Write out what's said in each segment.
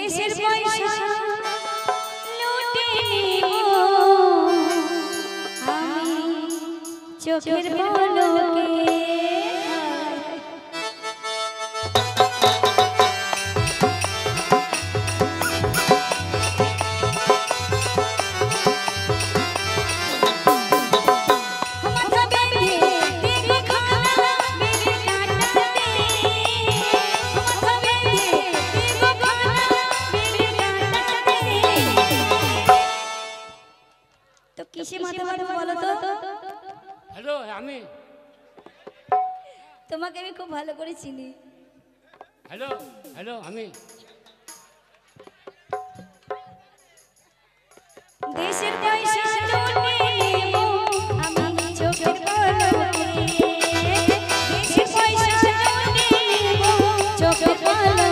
দেশের পয়সা লুটে নিব আমি চোখের পলকে। তোমাকে আমি খুব ভালো করে চিনি। হ্যালো হ্যালো, আমি দেশের পয়সা লুটে নেব আমি চোখের পলকে। দেশের পয়সা লুটে নেব চোখের পলকে।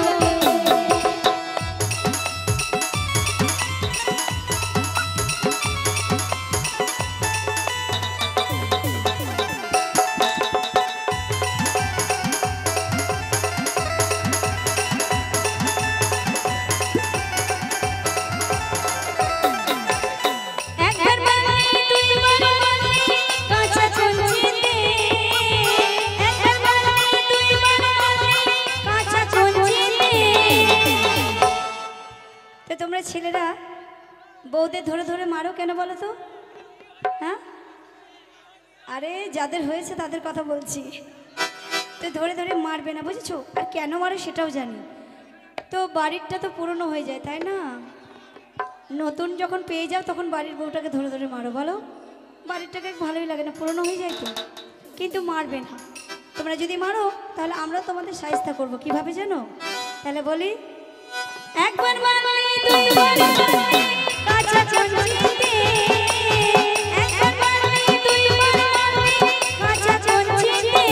তোমরা ছেলেরা বউদের ধরে ধরে মারো কেন বলো তো? হ্যাঁ, আরে যাদের হয়েছে তাদের কথা বলছি। তো ধরে ধরে মারবে না, বুঝেছো? আর কেন মারো সেটাও জানি। তো বাড়িরটা তো পুরনো হয়ে যায়, তাই না? নতুন যখন পেয়ে যাও তখন বাড়ির বউটাকে ধরে ধরে মারো, বলো? বাড়িরটাকে ভালোই লাগে না, পুরনো হয়ে যায় তো। কিন্তু মারবে না। তোমরা যদি মারো তাহলে আমরা তোমাদের শায়েস্তা করবো। কিভাবে জানো? তাহলে বলি, একবার মারলে দুইবার মারলে কাঁচা চঞ্চিতে। একবার মারলে দুইবার মারলে কাঁচা চঞ্চিতে।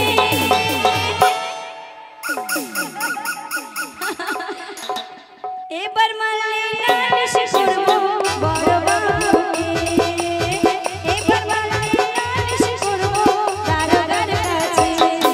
এবার মারলে নালিশ করব বড় বাবুকে। এবার মারলে নালিশ করব দারোগার কাছে।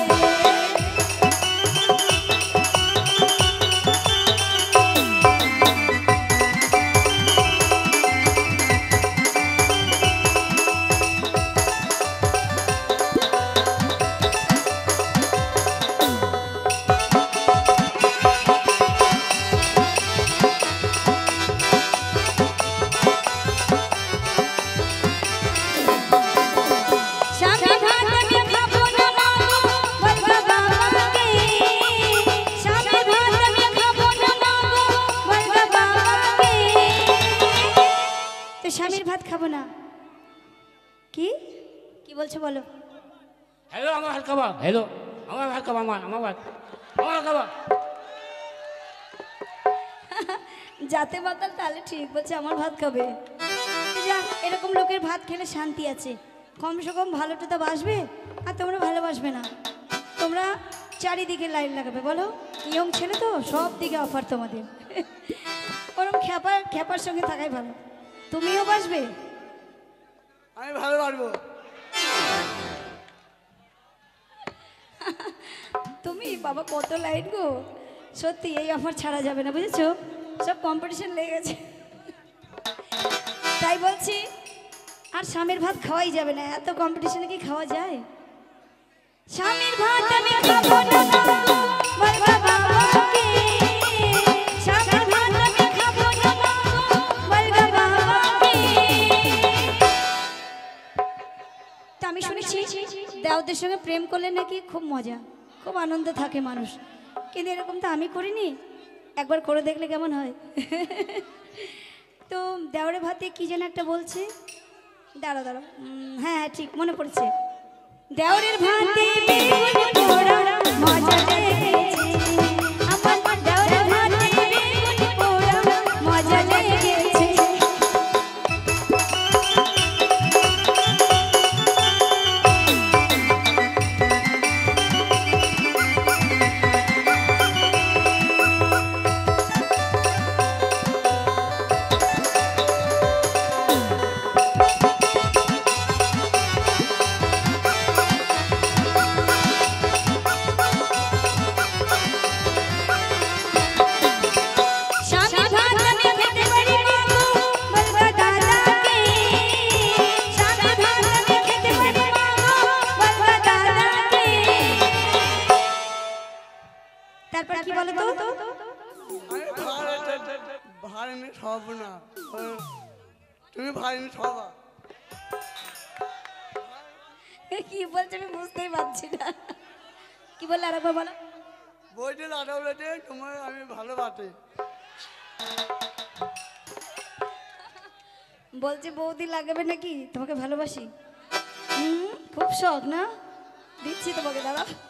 স্বামীর ভাত খাবো না? কি কি বলছো বলো? হ্যালো, আমার ভাত খাবা? হ্যালো, আমার ভাত খাবা? আমার ভাত আমার খাবা? যাতে বাতাল তাহলে ঠিক বলছে, আমার ভাত খাবে। যা, এরকম লোকের ভাত খেলে শান্তি আছে। কমসে কম ভালোটা তো বাসবে। আর তোমরা ভালোবাসবে না, তোমরা চারিদিকে লাইন লাগাবে। বলো, ইয়ং ছেলে তো, সব দিকে অফার তোমাদের। ওরকম খ্যাপার সঙ্গে থাকাই ভালো। তুমিও বাসবে? আমি ভালো পারবো। তুমি বাবা কত লাইন গো! সত্যি এই অফার ছাড়া যাবে না, বুঝেছো? সব কম্পিটিশন লেগে গেছে। তাই বলছি, আর স্বামীর ভাত খাওয়াই যাবে না। এত কম্পিটিশনে কি খাওয়া যায়? স্বামীর ভাত আমি খাবো না বলবা বাবাকে। স্বামীর ভাত আমি খাবো না বলবা বাবাকে। তো আমি শুনেছি দেওদের সঙ্গে প্রেম করলে নাকি খুব মজা, খুব আনন্দ থাকে মানুষ। কিন্তু এরকম তো আমি করিনি, একবার করে দেখলে কেমন হয়। তো দেওরে ভাতে কি যেন একটা বলছে, দাঁড়াও দাঁড়াও, হ্যাঁ হ্যাঁ ঠিক মনে পড়ছে। দেওরের ভাতে বেগুন পোড়া মজা লেগেছে আমার। দেওরের ভাতে বেগুন পোড়া মজা লেগেছে। ভারিনি সব না তুমি ভারিনি সবা কি বলছে আমি বুঝতেই পারছি না কি বললে আরেকবার বলো বইটা লাগাও রেটে তোমার আমি ভালোবাসি বলছে বৌদি লাগাবে নাকি তোমাকে ভালোবাসি খুব শখ না দিচ্ছি তোমাকে দাঁড়া